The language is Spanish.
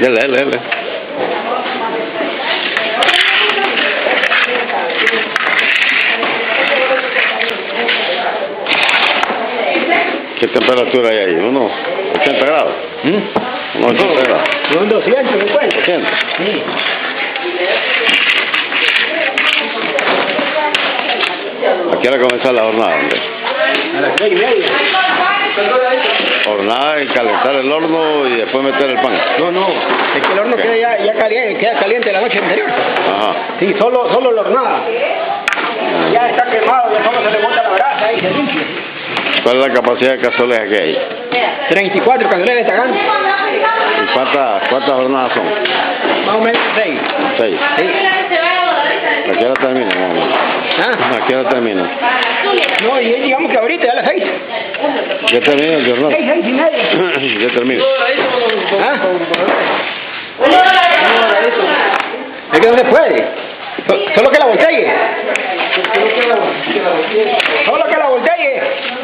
Dele. ¿Qué temperatura hay ahí? ¿Unos 80 grados? ¿Unos 80 grados? Son 250. 200. Sí. ¿A qué hora comenzar la jornada, hombre? A las 6:30. Hornada y calentar el horno y después meter el pan. No, es que el horno queda caliente la noche anterior. Ajá. Sí, solo la hornada. Ya está quemado, ya solo se le monta la brasa y se limpia. ¿Cuál es la capacidad de cazolejas que hay? 34 cazolejas de Tagán. ¿Y cuántas jornadas son? Más o menos 6. 6. Sí. ¿A qué hora termina, más o menos? ¿Ah? ¿A qué hora termina? No, y digamos que ahorita ya a las 6. ¿Ya termina el jornal? 6:30. Ya termina. ¿Ah? Es que no se puede. Solo que la voltee. Solo que la voltee.